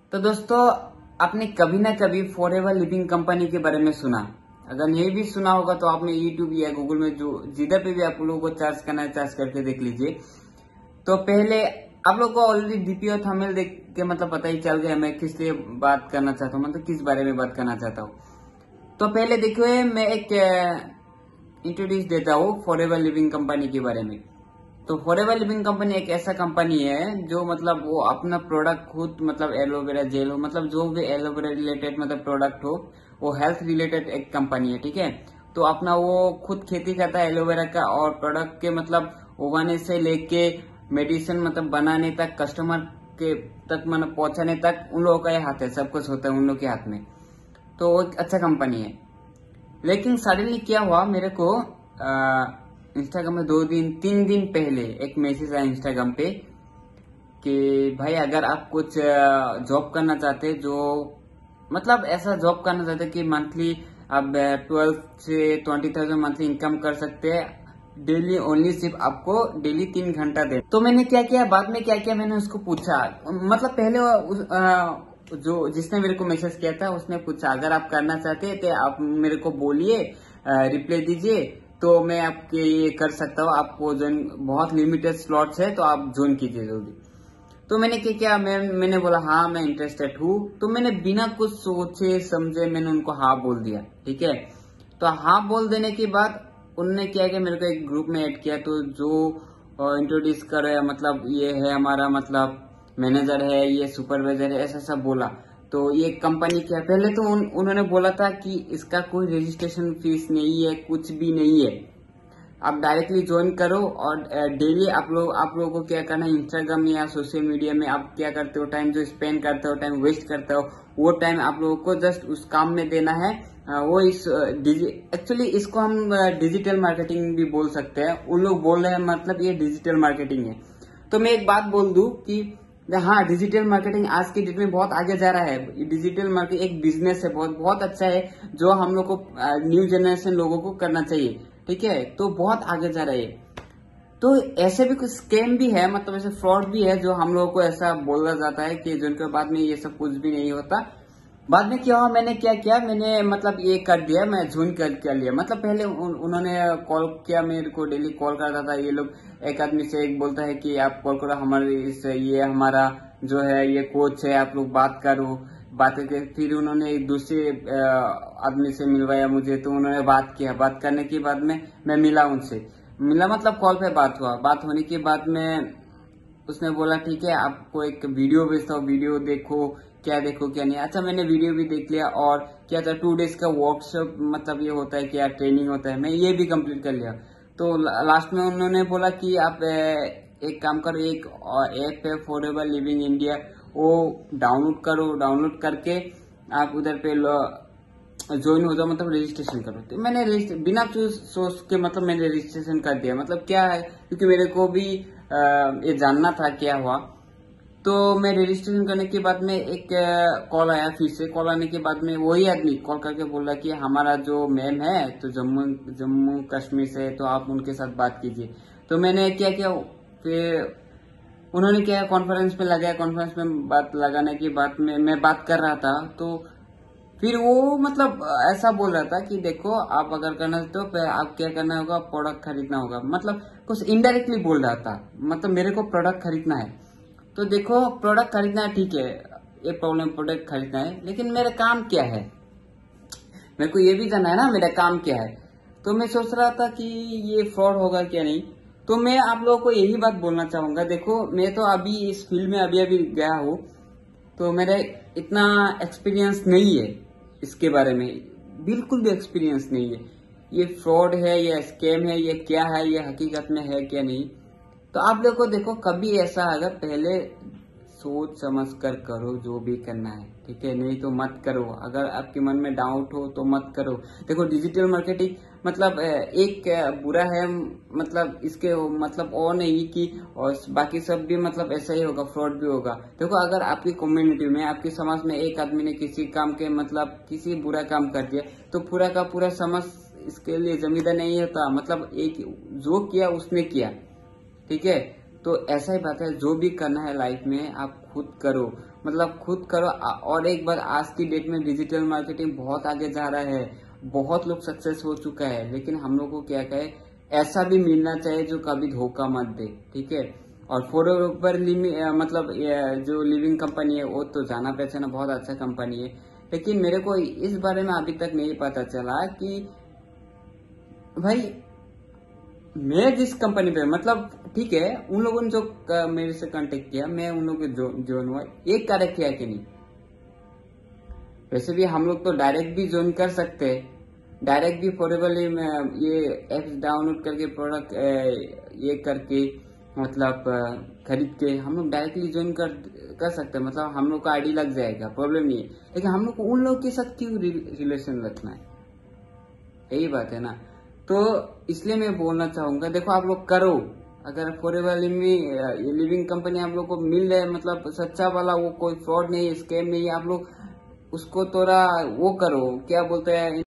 तो दोस्तों, आपने कभी ना कभी फॉरएवर लिविंग कंपनी के बारे में सुना। अगर नहीं भी सुना होगा तो आपने यूट्यूब या गूगल में जो जिधर पे भी आप लोगों को सर्च करना है सर्च करके देख लीजिए। तो पहले आप लोगों को ऑलरेडी डीपी और थंबनेल देख के मतलब पता ही चल गया मैं किस लिए बात करना चाहता हूँ, मतलब किस बारे में बात करना चाहता हूँ। तो पहले देखिए, मैं एक इंट्रोड्यूस देता हूँ फॉरएवर लिविंग कंपनी के बारे में। तो फॉरएवर लिविंग कंपनी एक ऐसा कंपनी है जो मतलब वो अपना प्रोडक्ट खुद मतलब एलोवेरा जेल हो, मतलब जो भी एलोवेरा रिलेटेड मतलब प्रोडक्ट हो, वो हेल्थ रिलेटेड एक कंपनी है, ठीक है। तो अपना वो खुद खेती करता है एलोवेरा का, और प्रोडक्ट के मतलब उगाने से लेके मेडिसिन मतलब बनाने तक, कस्टमर के तक मतलब पहुंचाने तक उन लोगों का ही हाथ है, सब कुछ होता है उन लोगों के हाथ में। तो वो एक अच्छा कंपनी है। लेकिन सडनली क्या हुआ, मेरे को इंस्टाग्राम में 2-3 दिन पहले एक मैसेज आया इंस्टाग्राम पे कि भाई अगर आप कुछ जॉब करना चाहते, जो मतलब ऐसा जॉब करना चाहते कि मंथली आप 12 से 20,000 मंथली इनकम कर सकते हैं, डेली ओनली सिर्फ आपको डेली 3 घंटा दे। तो मैंने क्या किया, बाद में क्या किया, मैंने उसको पूछा, मतलब पहले जो जिसने मेरे को मैसेज किया था उसने पूछा अगर आप करना चाहते हैं तो आप मेरे को बोलिए, रिप्लाई दीजिए, तो मैं आपके ये कर सकता हूँ। आपको ज्वाइन बहुत लिमिटेड स्लॉट्स है, तो आप ज्वाइन कीजिए जल्दी। तो मैंने क्या किया, मैंने बोला हाँ मैं इंटरेस्टेड हूँ। तो मैंने बिना कुछ सोचे समझे मैंने उनको हाँ बोल दिया, ठीक है। तो हाँ बोल देने के बाद उन्होंने क्या किया, मेरे को एक ग्रुप में ऐड किया। तो जो इंट्रोड्यूस करे, मतलब ये है हमारा मतलब मैनेजर है, ये सुपरवाइजर है, ऐसा सब बोला। तो ये कंपनी क्या, पहले तो उन्होंने बोला था कि इसका कोई रजिस्ट्रेशन फीस नहीं है, कुछ भी नहीं है, आप डायरेक्टली ज्वाइन करो। और डेली आप लोगों को क्या करना है, इंस्टाग्राम या सोशल मीडिया में आप क्या करते हो, टाइम जो स्पेंड करते हो, टाइम वेस्ट करते हो, वो टाइम आप लोगों को जस्ट उस काम में देना है। वो इस एक्चुअली इसको हम डिजिटल मार्केटिंग भी बोल सकते हैं। उन लोग बोल रहे हैं मतलब ये डिजिटल मार्केटिंग है। तो मैं एक बात बोल दूं कि हाँ, डिजिटल मार्केटिंग आज की डेट में बहुत आगे जा रहा है। डिजिटल मार्केटिंग एक बिजनेस है, बहुत बहुत अच्छा है, जो हम लोग को न्यू जनरेशन लोगों को करना चाहिए, ठीक है। तो बहुत आगे जा रहा है। तो ऐसे भी कुछ स्कैम भी है, मतलब ऐसे फ्रॉड भी है, जो हम लोगों को ऐसा बोला जाता है कि जिनके बाद में ये सब कुछ भी नहीं होता। बाद में क्या हुआ, मैंने क्या किया, मैंने मतलब ये कर दिया, मैं ज्वाइन कर लिया। मतलब पहले उन्होंने कॉल किया, मेरे को डेली कॉल करता था ये लोग। एक आदमी से एक बोलता है कि आप कॉल करो, हमारे ये हमारा जो है ये कोच है, आप लोग बात करो। बात करके फिर उन्होंने एक दूसरे आदमी से मिलवाया मुझे। तो उन्होंने बात किया, बात करने के बाद में मैं मिला उनसे, मतलब कॉल पे बात हुआ। बात होने के बाद में उसने बोला ठीक है आपको एक वीडियो भेजता हूँ, वीडियो देखो क्या नहीं। अच्छा, मैंने वीडियो भी देख लिया। और क्या था, 2 डेज का वर्कशॉप मतलब ये होता है कि यार ट्रेनिंग होता है, मैं ये भी कंप्लीट कर लिया। तो लास्ट में उन्होंने बोला कि आप एक काम करो, एक ऐप है फॉरएवर लिविंग इंडिया, वो डाउनलोड करो, डाउनलोड करके आप उधर पे ज्वाइन हो जाओ, मतलब रजिस्ट्रेशन करो। तो मैंने बिना सोच के मतलब मैंने रजिस्ट्रेशन कर दिया। मतलब क्या है, क्योंकि मेरे को भी ये जानना था क्या हुआ। तो मैं रजिस्ट्रेशन करने के बाद में एक कॉल आया, फिर से कॉल आने के बाद में वही आदमी कॉल करके बोला कि हमारा जो मैम है तो जम्मू कश्मीर से है, तो आप उनके साथ बात कीजिए। तो मैंने क्या किया, फिर उन्होंने क्या कॉन्फ्रेंस में लगाया। कॉन्फ्रेंस में बात लगाने के बाद में मैं बात कर रहा था, तो फिर वो मतलब ऐसा बोल रहा था कि देखो आप अगर करना तो आप क्या करना होगा, प्रोडक्ट खरीदना होगा। मतलब कुछ इनडायरेक्टली बोल रहा था, मतलब मेरे को प्रोडक्ट खरीदना है। तो देखो प्रोडक्ट खरीदना है, ठीक है, ये प्रॉब्लम, प्रोडक्ट खरीदना है, लेकिन मेरा काम क्या है, मेरे को ये भी जानना है ना मेरा काम क्या है। तो मैं सोच रहा था कि ये फ्रॉड होगा क्या नहीं। तो मैं आप लोगों को यही बात बोलना चाहूंगा, देखो मैं तो अभी इस फील्ड में अभी अभी गया हूँ, तो मेरा इतना एक्सपीरियंस नहीं है इसके बारे में, बिल्कुल भी एक्सपीरियंस नहीं है। ये फ्रॉड है, ये स्कैम है, ये क्या है, ये हकीकत में है क्या नहीं। तो आप लोग को देखो, कभी ऐसा अगर पहले सोच समझ कर करो जो भी करना है, ठीक है, नहीं तो मत करो। अगर आपके मन में डाउट हो तो मत करो। देखो डिजिटल मार्केटिंग मतलब एक बुरा है, मतलब इसके मतलब और नहीं कि और बाकी सब भी मतलब ऐसा ही होगा, फ्रॉड भी होगा। देखो अगर आपकी कम्युनिटी में, आपके समाज में एक आदमी ने किसी काम के मतलब किसी बुरा काम कर दिया, तो पूरा का पूरा समाज इसके लिए जिम्मेदार नहीं होता। मतलब एक जो किया उसने किया, ठीक है। तो ऐसा ही बात है, जो भी करना है लाइफ में आप खुद करो, मतलब खुद करो। और एक बार, आज की डेट में डिजिटल मार्केटिंग बहुत आगे जा रहा है, बहुत लोग सक्सेस हो चुका है, लेकिन हम लोग को क्या कहे, ऐसा भी मिलना चाहिए जो कभी धोखा मत दे, ठीक है। और फॉरएवर मतलब जो लिविंग कंपनी है वो तो जाना पहचाना बहुत अच्छा कंपनी है, लेकिन मेरे को इस बारे में अभी तक नहीं पता चला कि भाई मैं जिस कंपनी पे, मतलब ठीक है, उन लोगों ने जो मेरे से कांटेक्ट किया, मैं उन लोगों के ज्वाइन हुआ, एक करेक्ट किया कि नहीं। वैसे भी हम लोग तो डायरेक्ट भी ज्वाइन कर सकते हैं, डायरेक्ट भी फॉरएवर ये एप्स डाउनलोड करके प्रोडक्ट ये करके मतलब खरीद के हम लोग डायरेक्टली ज्वाइन कर सकते हैं, मतलब हम लोग का आईडी लग जाएगा, प्रॉब्लम नहीं है। लेकिन हम लोग को उन लोग के साथ क्यों रिलेशन रखना है, यही बात है ना। तो इसलिए मैं बोलना चाहूंगा, देखो आप लोग करो, अगर फॉरएवर लिविंग कंपनी आप लोग को मिल रहा है, मतलब सच्चा वाला, वो कोई फ्रॉड नहीं है, स्कैम नहीं है, आप लोग उसको थोड़ा वो करो, क्या बोलते हैं